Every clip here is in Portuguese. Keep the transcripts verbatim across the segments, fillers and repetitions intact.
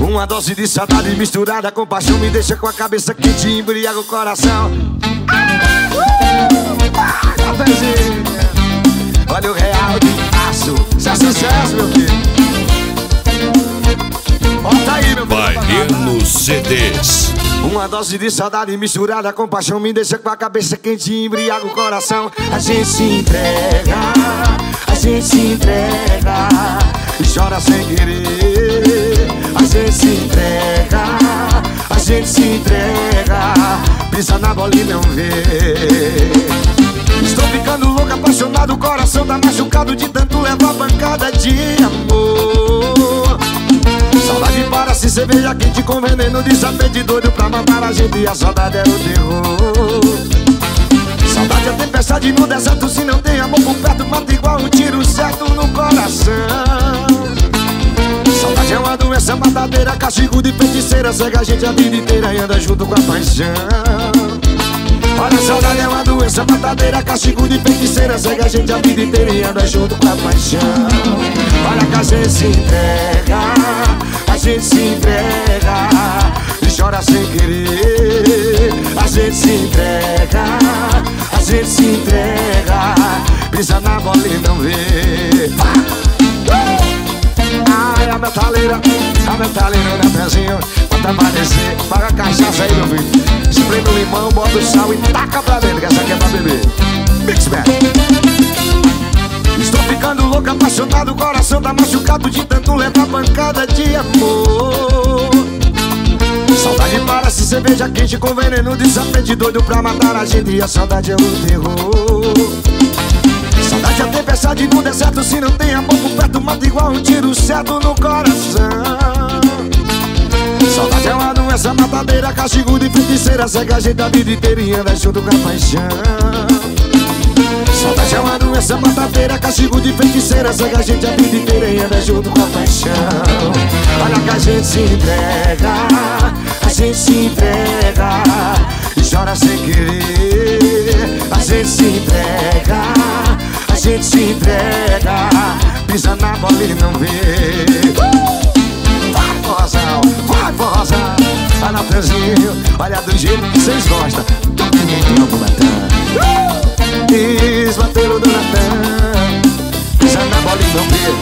Uma dose de saudade misturada com paixão me deixa com a cabeça quente e embriaga o coração. Olha o real de aço. Isso é sucesso, meu filho. Bota aí, meu filho. Baiano C Ds. Uma dose de saudade misturada com paixão me deixa com a cabeça quente e embriaga o coração. A gente se entrega, a gente se entrega e chora sem querer. A gente se entrega, a gente se entrega, pisa na bola e não vê. Estou ficando louco, apaixonado, o coração tá machucado de tanto levar pancada de amor. Saudade para se cerveja quente com veneno de saber de doido pra matar a gente e a saudade é o terror. Saudade é tempestade no deserto, se não tem amor por perto mata igual um tiro certo no coração. Saudade é uma doença matadeira, castigo de feiticeira, cega a gente a vida inteira e anda junto com a paixão. Olha, a saudade é uma doença matadeira, castigo de feiticeira, cega a gente a vida inteira e anda junto com a paixão. Olha que a gente se entrega, a gente se entrega e chora sem querer. A gente se entrega, a gente se entrega, pisa na bola e não vê. Ai, a metaleira, a metaleira no pezinho, bota pra descer, paga a cachaça aí, meu filho. Spray no limão, bota o sal e taca pra dentro, que essa aqui é pra beber. Mix Back. Estou ficando louco, apaixonado, o coração tá machucado de tanto levar pancada de amor. Saudade parece cerveja quente com veneno de serpente doido pra matar a gente e a saudade é o terror. Saudade é tempestade no deserto, se não tem amor por perto mata igual um tiro certo no coração. Saudade é uma doença matadeira, castigo de feiticeira, cega a gente a vida inteira e anda junto com a paixão. Saudade é uma doença matadeira, castigo de feiticeira, cega a gente a vida inteira e anda junto com a paixão. Olha que a gente se entrega, a gente se entrega e chora sem querer. A gente se entrega, a gente se entrega, pisa na bola e não vê. Vai, forrozão, vai, forrozão, vai na pezinho, olha do jeito que vocês gostam. Todo mundo no Bubatã. Diz, bateu do Natan, pisa na bola e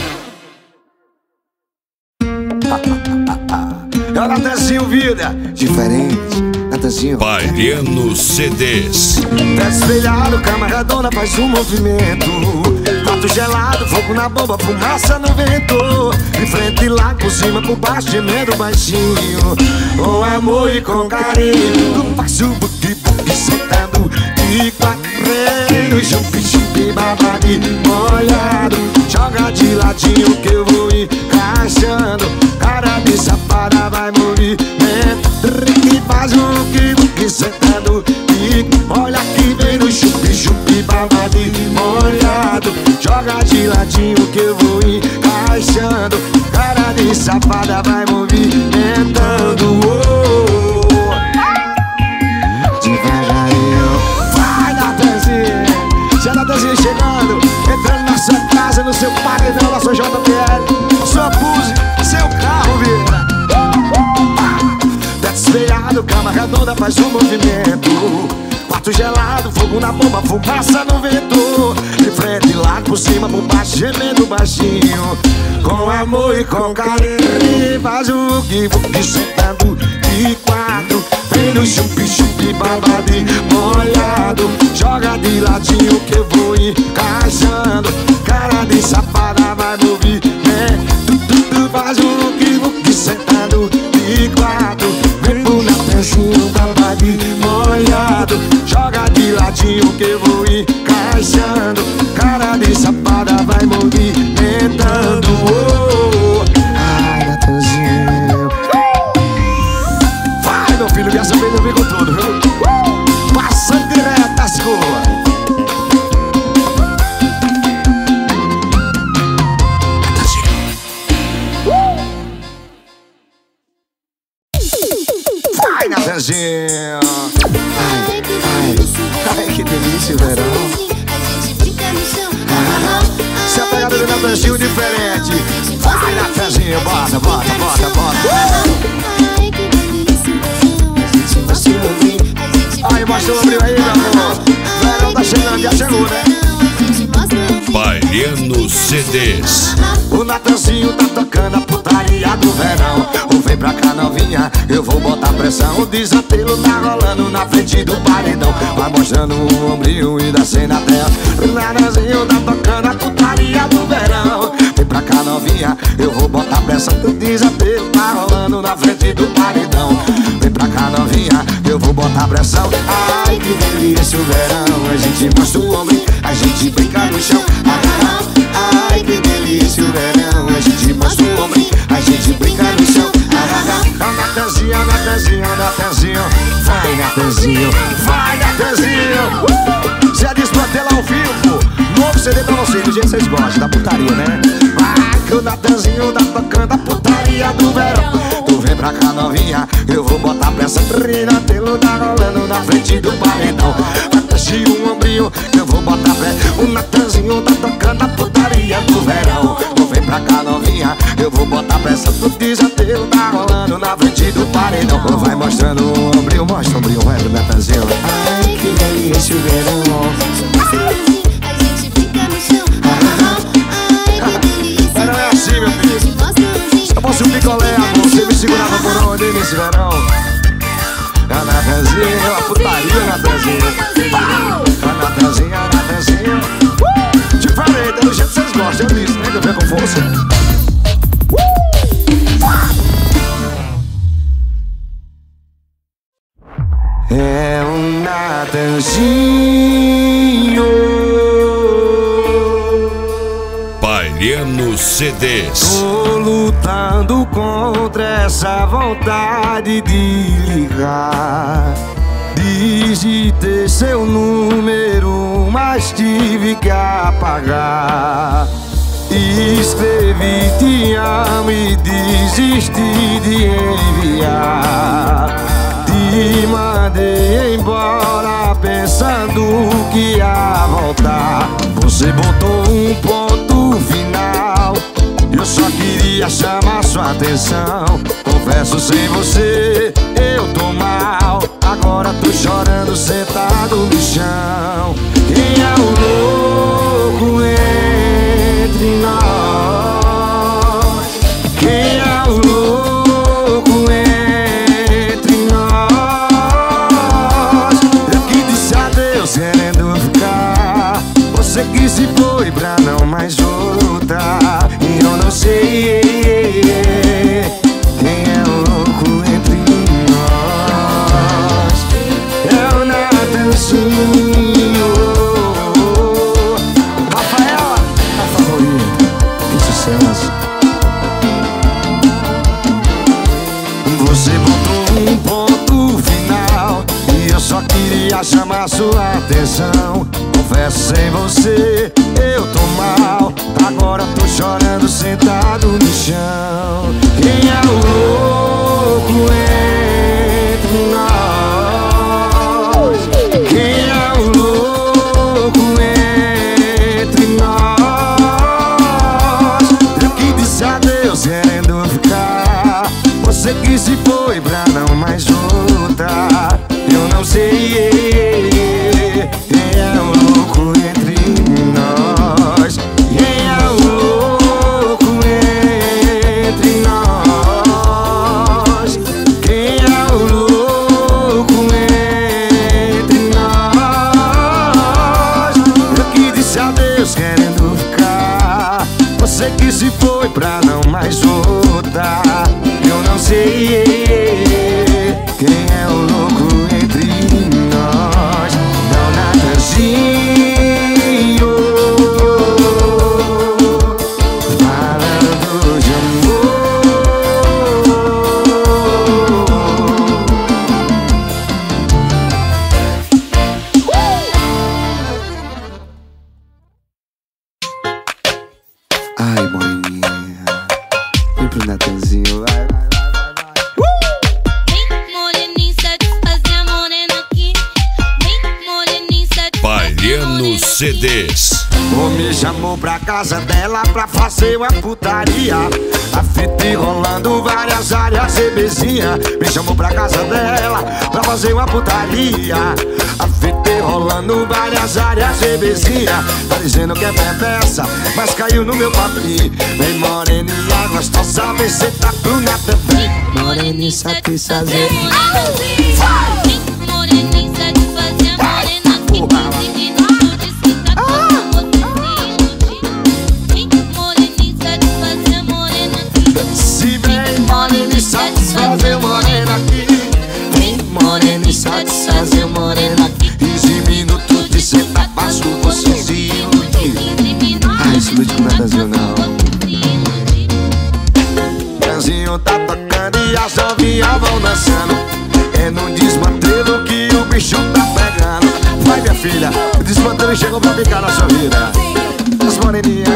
não vê. É o Natanzinho Vida, diferente, Natanzinho. Baiano C Ds. Pé espelhado, cama redonda, faz um movimento. Quarto gelado, fogo na bomba, fumaça no vento. De frente lá, por cima, por baixo, gemendo baixinho. Com amor e com carinho. Faz o buque-buque sentado de quadrilho. Chupi-chupi, babadi, molhado. Joga de ladinho que eu vou encaixando. Cara de safada vai movimento. E faz o buque-buque sentado e olha que vem no chupi-chupi, babadi, molhado. Joga de ladinho que eu vou encaixando. Cara de safada vai movimentando. Oh, devagarinho, vai Natanzinho. Se a Natanzinho chegando, entrando na sua casa, no seu paredão, na sua J B L, sua Puse, seu carro, vira. Teto espelhado, cama redonda, faz um movimento. Quarto gelado, fogo na bomba, fumaça no vento. De frente lá, por cima, por baixo, gemendo baixinho. Com amor e com carinho. Faz o buque-buque sentado de quatro. Vem no chupi-chupi, babadi, molhado. Joga de ladinho que eu vou encaixando. Cara de safada vai movimento. Faz o buque-buque sentado de quatro. Vem pro Natanzinho, babadi, molhado. Joga de ladinho que eu vou encaixando. Cara de safada vai movimentando. Oh, ai, Natanzinho. Vai, meu filho, dessa vez eu vim com tudo, viu? Passando direto das curvas. Vai, Natanzinho. Ai, ai, ai, que delícia o verão. Se a pegada do Natanzinho diferente. Vai, Natanzinho, bota, bota, bota, bota. mostra o ombrinho aí, meu amor. Verão tá chegando, já chegou, né? Baiano C Ds. O Natanzinho tá tocando a putaria do verão. Ou vem pra cá novinha, eu vou botar pressão. O desatelo tá rolando na frente do paredão. Vai mostrando o ombrinho e descendo a terra. O Natanzinho tá tocando a putaria do verão. Vem pra cá novinha, eu vou botar pressão. O desatelo tá rolando na frente do paredão. Vem pra cá novinha, eu vou botar pressão. Ai que delícia o verão. A gente mostra o ombrinho, a gente brinca no chão. Ai que delícia o verão. A gente mostra o ombrinho, a gente brinca no chão. Natanzinho, Natanzinho, Natanzinho. Vai Natanzinho, vai Natanzinho. Zé Desmantela ao vivo. Novo C D pra vocês, do jeito que vocês gostam, da putaria, né? Vai que o Natanzinho tá tocando a putaria do verão. Tu vem pra cá novinha, eu vou botar pressa. Trinatelo tá rolando na frente do paredão. Natanzinho, o ombrinho, eu vou botar pé. O Natanzinho tá tocando a putaria do verão. Tu vem pra cá novinha, eu vou botar pressa. Tu desatelo tá rolando na frente do paredão. Vai mostrando o ombrinho, mostra o ombrinho, vai do Natanzinho. Ai que delícia o verão. Verão é assim, meu filho. Se eu fosse um picolé, amor, você me segurava por onde nesse verão? A Natanzinho, a putaria, Natanzinho. A Natanzinho, a Natanzinho. uh! Diferente, é do jeito que vocês gostam, eu disse, né? Que eu venho com força. É um Natanzinho. Baiano C Ds. Tô lutando contra essa vontade de ligar. Digitei seu número, mas tive que apagar. Escrevi te amo e desisti de enviar. Te mandei embora pensando que ia voltar. Você botou um ponto final, eu só queria chamar sua atenção. Confesso, sem você eu tô mal. Agora tô chorando sentado no chão. Quem é o louco entre nós? Quem é o louco entre nós? Eu que disse adeus querendo ficar. Você que se foi pra não mais voltar. E eu não sei quem é o louco entre nós. É o Natanzinho. Rafaela, a favorita, que sucesso. Você botou um ponto final e eu só queria chamar sua atenção. Confesso, sem você eu tô mal. Agora tô chorando sentado no chão. Quem é o louco entre nós? Quem é o louco entre nós? Eu que disse adeus querendo ficar. Você que se foi pra não mais voltar. Eu não sei quem é o louco entre nós. Quem é o louco entre nós? Quem é o louco entre nós? Eu que disse adeus querendo ficar. Você que se foi pra não mais voltar. Eu não sei quem é o louco entre nós. Não, Natanzinho, falando de amor. Ai, moreninha, vem pro Natanzinho, vai, vai, vai, vai, vai. Vem, moreninha, satisfazer a morena aqui. Vem, moreninha, satisfazer a Baiano C Ds. Ou me chamou pra casa dela pra fazer uma putaria. A fita rolando várias áreas, bebezinha. Me chamou pra casa dela pra fazer uma putaria. A fita rolando várias áreas, bebezinha. Tá dizendo que é perversa, mas caiu no meu papinho. Vem moreninha gostosa, vem sentar pro nata. Vem moreninha satisfazer. Vem moreninha satisfazer a morena que quinze minutos diz que tá com você. Vem moreninha satisfazer a morena que se vem moreninha satisfazer morena aqui. Vem moreninha satisfazer morena aqui. quinze minutos de sentar, passo você se iludir. Ai, se ilude com nadazinho não. Tanzinho tá tocando e as novinhas vão dançando. É num desmantelo que o bicho tá pegando. Vai minha filha, o desmantelo chegou pra ficar na sua vida. As moreninhas.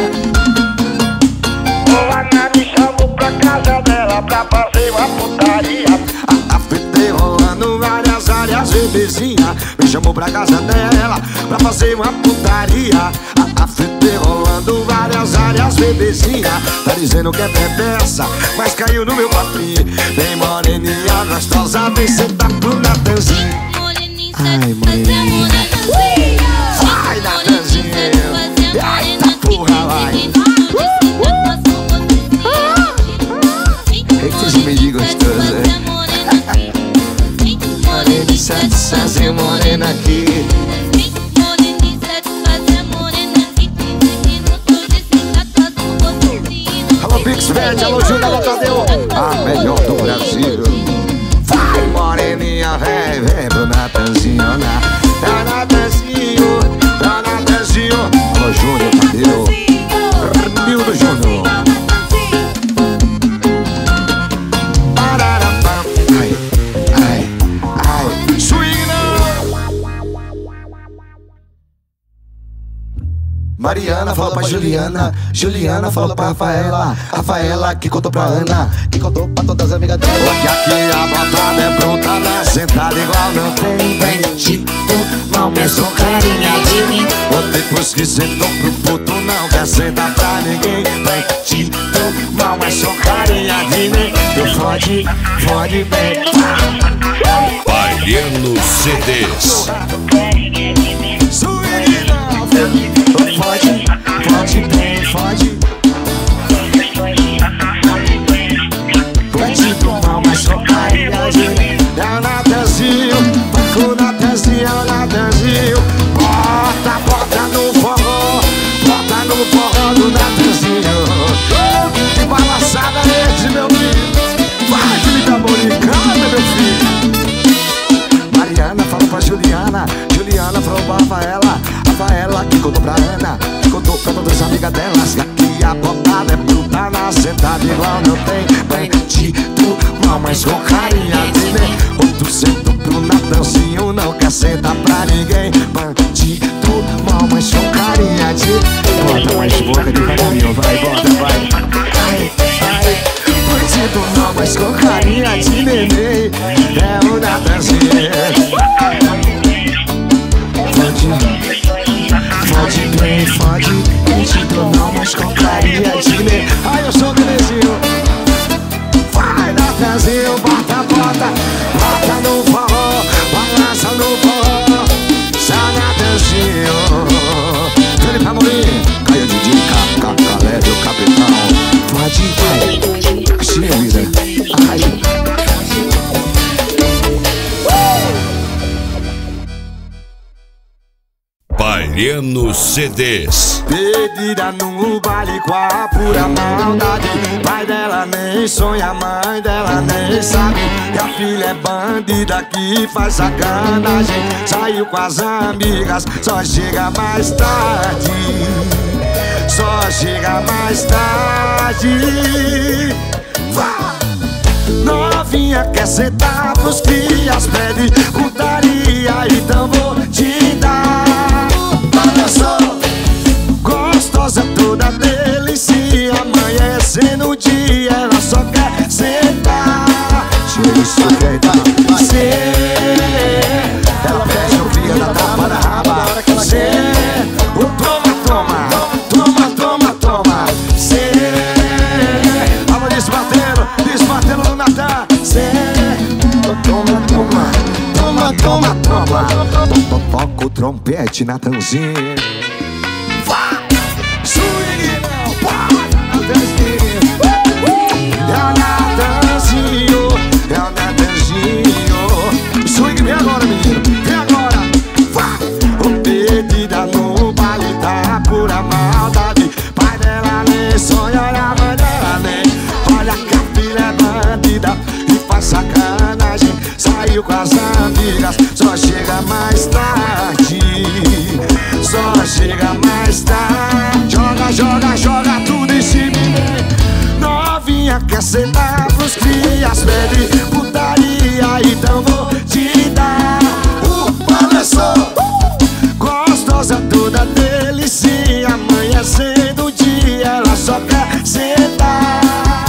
O Ana me chamou pra casa dela pra fazer uma putaria. A, a fita rolando várias áreas, bebezinha. Me chamou pra casa dela pra fazer uma putaria. A, a fita rolando várias áreas, bebezinha. Tá dizendo que é perversa, mas caiu no meu papinho. Vem moreninha gostosa, vem sentar pro Natanzinho. Ai, moreninha. Vai, Natanzinho. Eita porra, vai. Eita, esse meio gostoso, né? Moreninha satisfazer morena aqui. Alô, Pixbet, alô, Júnior, alô, Tadeu. A melhor do Brasil. Vai, moreninha, vem, vem pro Natanzinho, na, na Natanzinho, na Natanzinho. Alô, Júnior, Tadeu, Mildo Júnior. Pararapá, ai, ai, ai, swing não. Mariana falou pra Juliana, Juliana falou pra Rafaela, Rafaela que contou pra Ana, que contou pra todas as amigas dela. Que aqui a botada é pronta, né? Sentada igual não tem bendito. Não pensou carinha de mim. Ou depois que sentou pro puto, não quer sentar pra ninguém. Bendito, não é só carinha de mim. Tu fode, fode bem. Baiano C Ds. Swing não. Fode, fode bem, fode. Bandido mal, mas só carinha de mim. É o Natanzinho, vai com o Natanzinho, é o Natanzinho. Bota, bota no forró, bota no forró do Natanzinho. Que balançada é esse, meu filho? Vai, Felipe Amorim, meu filho. Mariana falou pra Juliana, Juliana falou pra Rafaela, Rafaela que contou pra Ana, que contou pra todas as amigas delas. Que aqui a botada é bruta, na sentada igual não tem bendito, mal, mas com carinha de mim. Outro sento pro Natanzinho, não quer sentar pra ninguém. Bandido, mal, mas com carinha de mim. Bota mais boca devagarinho, vai, bota, vai. Ai, ai. Bandido, mal, mas com carinha de neném. É o Natanzinho. Fode, fode bem, fode. Bandido, não, mas com carinha de neném. Ai, eu sou o bebezinho. Vai, Natanzinho, bota, bota. Bota no forró, balança no forró. Só Natanzinho. Felipe Amorim, Caio de Dica, Cacalé, meu capitão. Pode, vai, se vida. Ai. Baiano C Ds. Pedida no baile com a pura maldade. Pai dela nem sonha, mãe dela nem sabe. E a filha é bandida que faz sacanagem. Saiu com as amigas, só chega mais tarde. Só chega mais tarde. Vá! Novinha quer sentar pros crias, pede putaria, então vou te dar. Olha só, gostosa toda delícia, amanhecendo o dia, ela só quer sentar. Cheio sujeita, cê, ela fecha o fio da tapa da raba. Cê, o toma, toma, toma, toma, toma. Cê, vamos desbatendo, desbatendo no Natan. Cê, toma, toma, toma. toma, toma. Toca o trompete, Natanzinho. Vai! Swing, não, vai! Natanzinho. É o Natanzinho, é o Natanzinho. Swing, vem agora, menino, vem agora. Vai! O perdida no baile tá pura maldade. Pai dela nem sonha, olha a mãe dela nem. Olha que a filha é bandida e faz sacanagem. Saiu com as amigas, só chega mais tarde. Só chega mais tarde. Joga, joga, joga tudo em cima. Novinha quer sentar pros crias, pede putaria, então vou te dar o balanço. Gostosa toda delicinha, amanhecendo o dia, ela só quer sentar.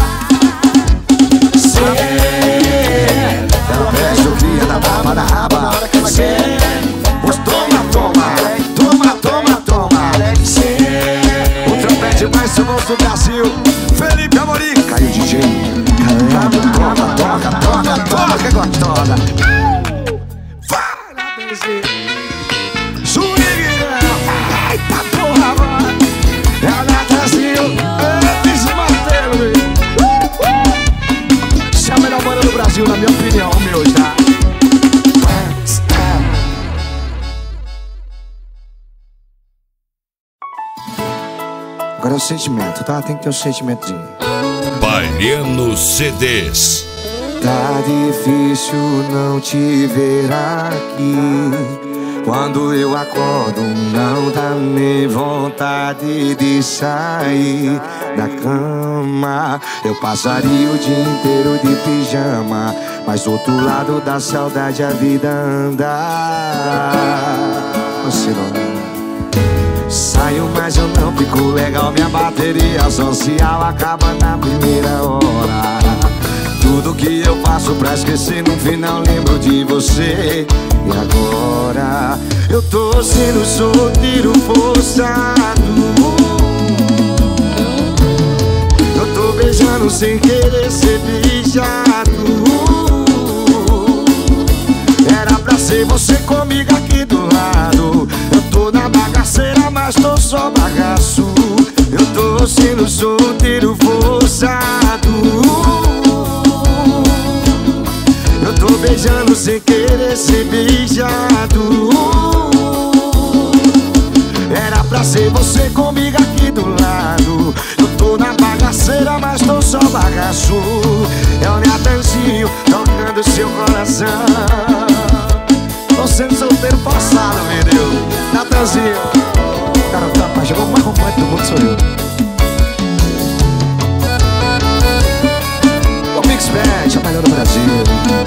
Ela pede o cria da baba da raba. Os toma, toma, toma, toma, toma. O trompete mais famoso do Brasil, Felipe Amorim. Caiu o D J. Caramba, toca, toca, toca, toca, gostosa. Vai lá, Benzinho. Swing, eita porra, mano. É o Natanzinho, antes de Martelo. Esse é a melhor banda do Brasil, na minha opinião, meu, tá? Agora é o sentimento, tá? Tem que ter um sentimentozinho. Baiano C Ds. Tá difícil não te ver aqui. Quando eu acordo não dá nem vontade de sair da cama. Eu passaria o dia inteiro de pijama, mas do outro lado da saudade a vida anda. Você não saio, mas eu não fico legal. Minha bateria social acaba na primeira hora. Tudo que eu faço pra esquecer, no final lembro de você. E agora eu tô sendo solteiro forçado. Eu tô beijando sem querer ser beijado. Era pra ser você comigo aqui do lado. Eu tô na bagaceira, mas tô só bagaço. Eu tô sendo solteiro forçado. Eu tô beijando sem querer ser beijado. Era pra ser você comigo aqui do lado. Eu tô na bagaceira, mas tô só bagaço. É o Natanzinho tocando seu coração. Tô sendo solteiro forçado, meu Deus. Natanzinho. Cara, o rapaz chegou mais completo do mundo, sou eu. O Mix Band, a melhor do Brasil.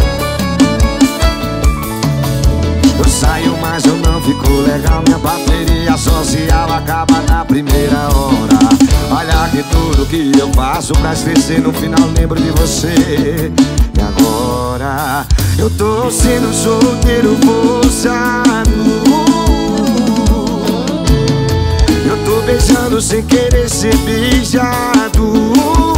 Eu saio, mas eu não fico legal. Minha bateria social acaba na primeira hora. Olha que tudo que eu faço pra esquecer, no final lembro de você. E agora eu tô sendo solteiro forçado. Eu tô beijando sem querer ser beijado.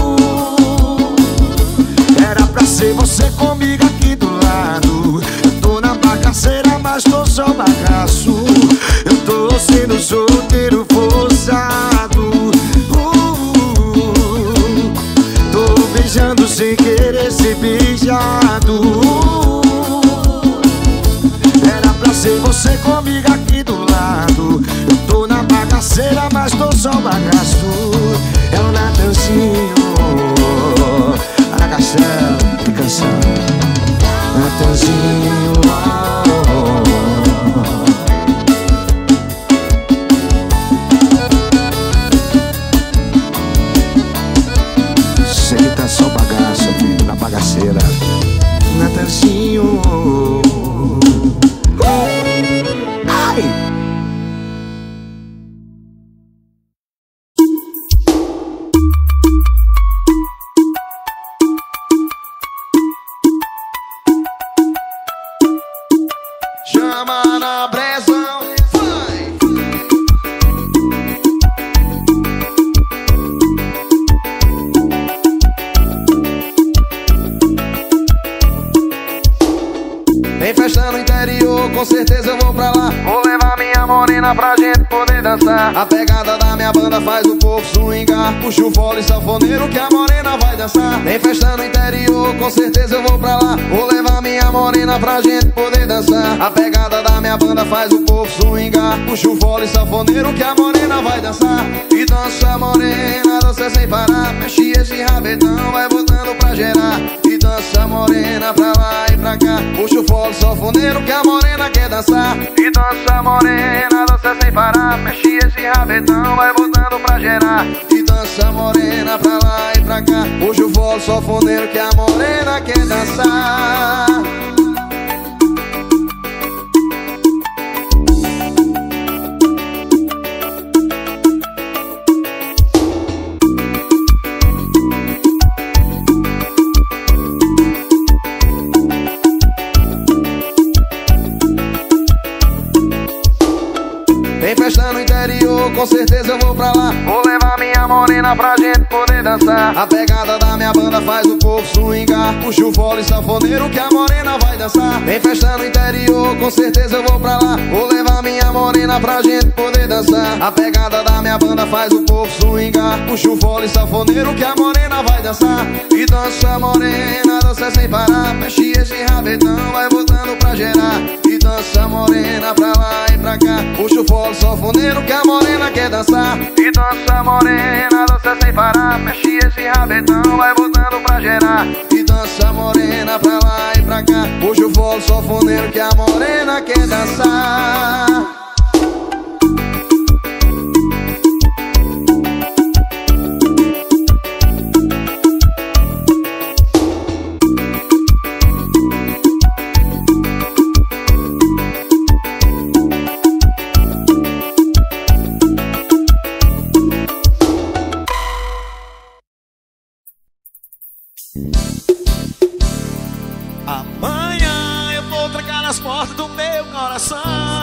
Era pra ser você comigo aqui do lado. Eu tô na bagaceira, mas tô só bagaço. Eu tô sendo solteiro forçado. uh, Tô beijando sem querer ser beijado. Era pra ser você comigo aqui do lado. Eu tô na bagaceira, mas tô só bagaço. É o Natanzinho. Ana Castelo, que canção. Natanzinho, oh, oh, oh. Sei que tá só bagaço, filho, na bagaceira. Natanzinho, oh, oh. Ai! Chama na pressão, vai! Tem festa no interior com certeza eu vou pra lá. Vou levar minha morena pra gente poder dançar. A pegada da minha banda faz o povo swingar. Puxa o fole sanfoneiro que a morena vai dançar. Tem festa no interior, com certeza eu vou pra lá. Vou levar minha morena pra gente poder dançar. A pegada da minha banda faz o povo swingar. Puxa o fole sanfoneiro que a morena vai dançar. E dança morena, dança sem parar. Mexe esse rabetão, vai botando pra gerar. E dança morena pra lá e pra cá. Puxa o fole sanfoneiro que a morena quer dançar. E dança morena, dança sem parar. Mexe esse rabetão, vai botando pra gerar. E dança morena pra lá e pra cá. Puxa o fole sanfoneiro que a morena quer dançar. Tem festa no interior, com certeza eu vou pra lá. Vou levar minha morena pra gente poder dançar. A pegada da minha banda faz o povo swingar. Puxa o fole sanfoneiro que a morena vai dançar. Tem festa no interior, com certeza eu vou pra lá. Vou levar minha morena pra gente poder dançar. A pegada da minha banda faz o povo swingar. Puxa o fole sanfoneiro que a morena vai dançar. E dança morena, dança sem parar. Mexe esse rabetão, vai botando pra gerar. E dança morena pra lá e pra cá. Puxa o fole sanfoneiro que a morena quer dançar. E dança morena, dança sem parar. Mexe esse rabetão, vai botando pra gerar. E dança morena pra lá e pra cá. Puxa o fole sanfoneiro que a morena quer dançar. Amanhã eu vou trancar nas portas do meu coração.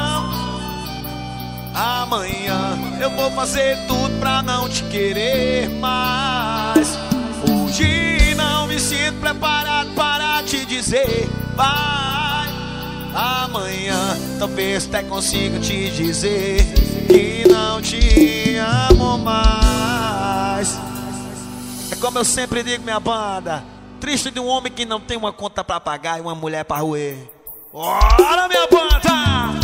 Amanhã eu vou fazer tudo pra não te querer mais. Hoje não me sinto preparado para te dizer vai. Amanhã talvez até consiga te dizer que não te amo mais. É como eu sempre digo, minha banda, triste de um homem que não tem uma conta pra pagar e uma mulher pra roer. Bora, minha banda!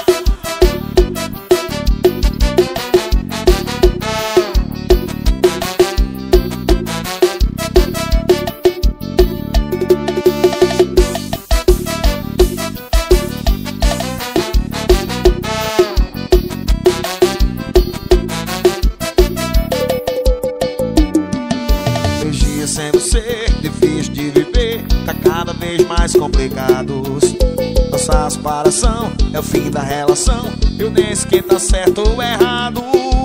Sem você, difícil de viver, tá cada vez mais complicados. Nossa separação é o fim da relação. Eu nem sei quem tá certo ou errado.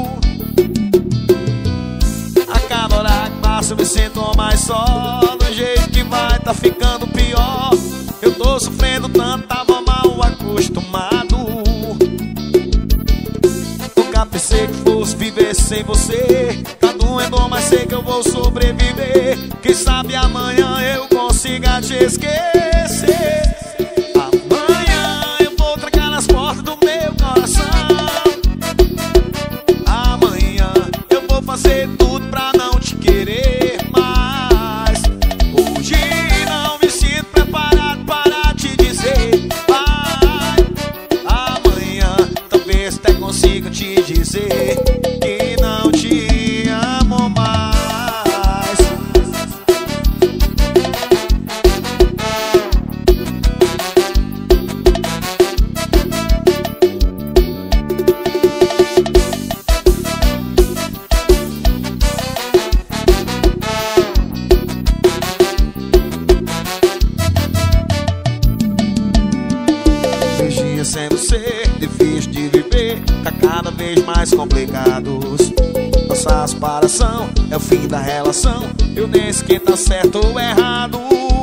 A cada hora que passa eu me sinto mais só. Do jeito que vai tá ficando pior. Eu tô sofrendo tanto, tava mal acostumado. Nunca pensei que fosse viver sem você. Tá doendo, mas sei que eu vou sobreviver. Quem sabe amanhã eu consiga te esquecer. Amanhã eu vou trancar nas portas do meu coração. Amanhã eu vou fazer tudo pra não te querer mais. Hoje não me sinto preparado para te dizer vai. Amanhã talvez até consiga te dizer que não te amo mais. Dois dias sem você, difícil de viver, tá cada vez mais complicados. Nossa separação é o fim da relação. Eu nem sei quem tá certo ou errado.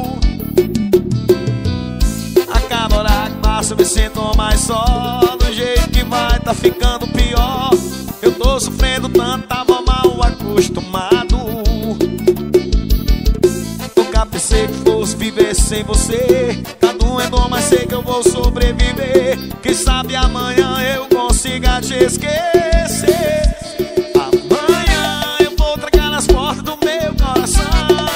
A cada hora que passa eu me sinto mais só. Do jeito que vai tá ficando pior. Eu tô sofrendo tanto, tava mal acostumado. Nunca pensei que fosse viver sem você. Tá doendo não é dor, mas sei que eu vou sobreviver. Quem sabe amanhã eu consiga te esquecer. Amanhã eu vou trancar nas portas do meu coração.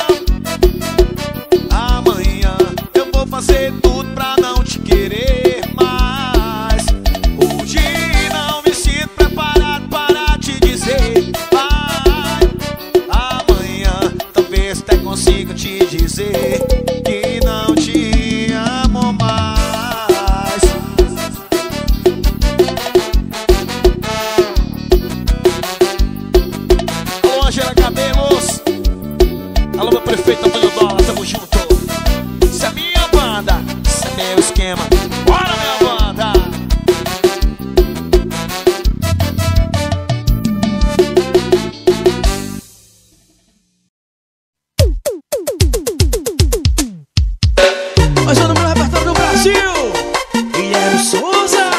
Amanhã eu vou fazer tudo pra não te querer mais. Hoje não me sinto preparado para te dizer vai. Amanhã talvez até consiga te dizer que não te amo mais. Alô, Angela Cabelos. Alô, meu prefeito Antônio Dólar, tamo junto. Isso é minha banda, isso é meu esquema. Bora, minha banda. Mais um número repertório do Brasil, Guilherme Souza.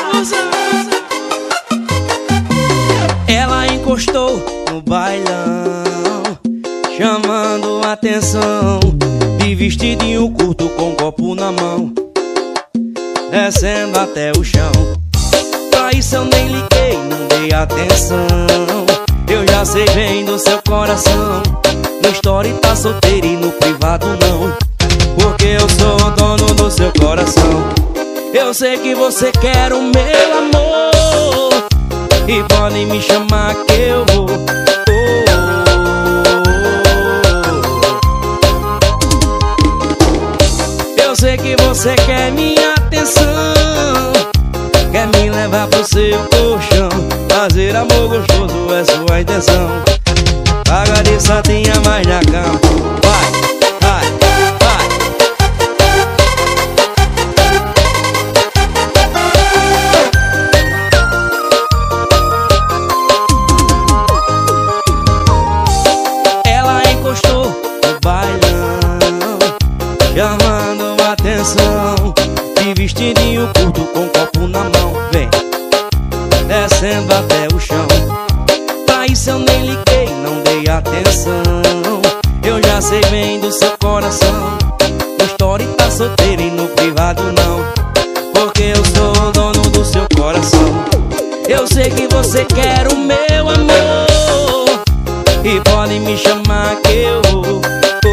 Ela encostou no bailão, chamando atenção, de vestidinho curto com um copo na mão, descendo até o chão. Pra isso eu nem liguei, não dei atenção. Eu já sei bem do seu coração. No story tá solteiro e no privado não, porque eu sou o dono do seu coração. Eu sei que você quer o meu amor, e podem me chamar que eu vou. Eu sei que você quer minha atenção, quer me levar pro seu colchão, fazer amor gostoso é sua intenção. Paga de santinha mais na cama. Vai, vai, vai. Ela encostou no bailão, chamando atenção, de vestidinho curto com um copo na mão, vem descendo até o chão. Pra isso eu nem liguei, não dei atenção. Eu já sei bem do seu coração. No story tá solteiro e no privado não, porque eu sou o dono do seu coração. Eu sei que você quer o meu amor, e podem me chamar que eu vou.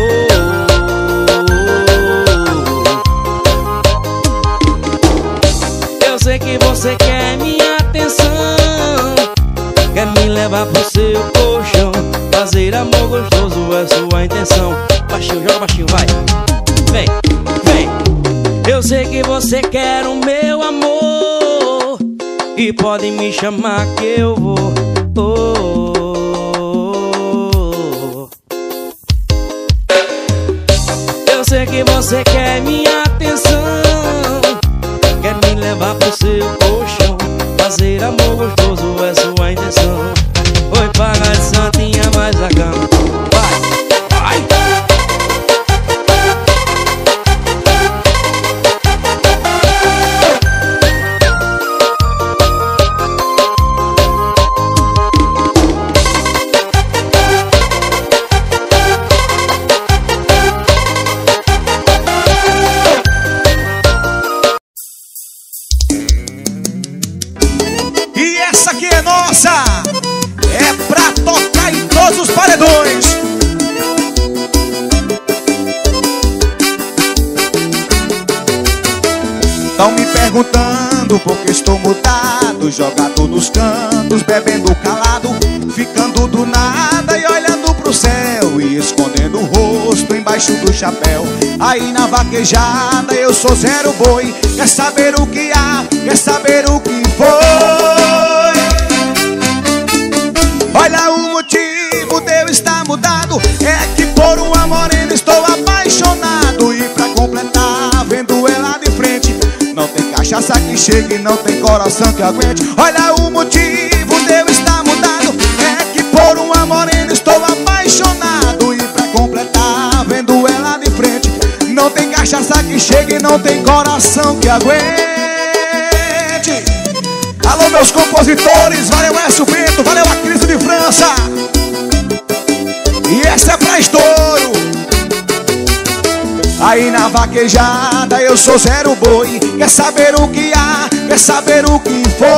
Eu sei que você quer minha atenção, quer me levar pro seu colchão, fazer amor gostoso é sua intenção. Baixinho, joga baixinho, vai. Vem, vem. Eu sei que você quer o meu amor, e podem me chamar que eu vou. Oh. Eu sei que você quer minha atenção, quer me levar pro seu colchão, fazer amor gostoso é sua intenção. Oi, paga de santinha mais a cama. Vai, vai. E essa aqui é nossa, é pra tocar em todos os paredões. Tão me perguntando por que estou mudado, jogado nos cantos, bebendo calado, ficando do nada e olhando pro céu e escondendo o rosto embaixo do chapéu. Aí na vaquejada eu sou zero boi. Quer saber o que há? Quer saber o que foi? Olha o motivo de eu estar mudado, é que por uma morena estou apaixonado. E pra completar, vendo ela de frente, não tem cachaça que chegue, não tem coração que aguente. Olha o motivo de eu estar mudado, é que por uma morena estou apaixonado. E pra completar, vendo ela de frente, não tem cachaça que chegue, não tem coração que aguente. Alô meus compositores, valeu Écio Bento, valeu a Cris de França. E essa é pra estouro. Aí na vaquejada eu sou zero boi. Quer saber o que há, quer saber o que foi?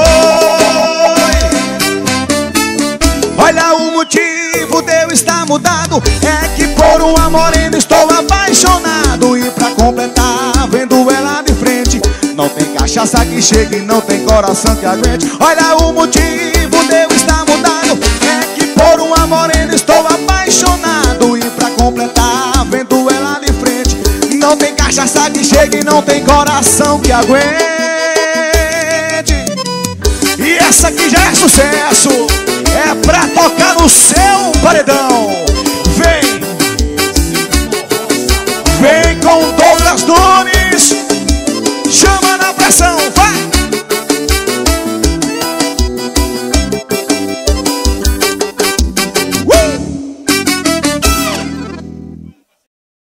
Olha o motivo de eu estar mudado, é que por uma morena estou apaixonado. E pra completar, vendo ela de frente, não tem cachaça que chegue, não tem coração que aguente. Olha o motivo de eu estar mudado, é que por uma morena estou apaixonado. E pra completar, vendo ela de frente, não tem cachaça que chegue, não tem coração que aguente. E essa aqui já é sucesso, é pra tocar no seu paredão. Vem, vem com Douglas Nunes.